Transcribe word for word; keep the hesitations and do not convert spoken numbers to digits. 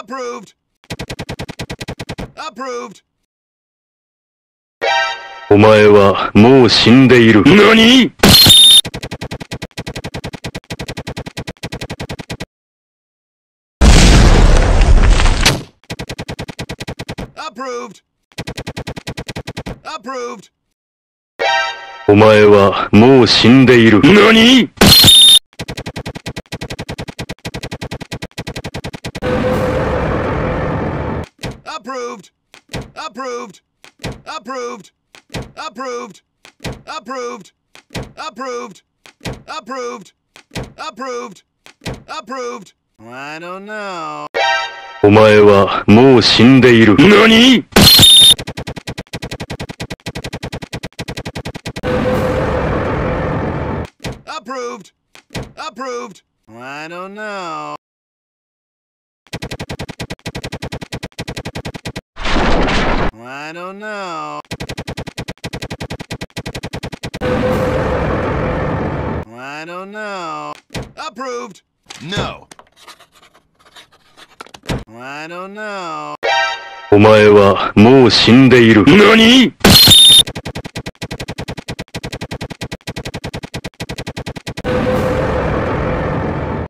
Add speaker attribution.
Speaker 1: Approved. Approved.
Speaker 2: お前はもう死んでいる。何？
Speaker 1: Approved. Approved.
Speaker 2: お前はもう死んでいる。何？
Speaker 1: Approved. Approved. Approved. Approved. Approved. Approved. Approved. Approved. Approved. I don't know.
Speaker 2: お前はもう死んでいる。何？
Speaker 1: Approved. Approved. I don't know. I don't know. I don't know. Approved. No. I don't know.
Speaker 2: お前はもう死んでいる。何？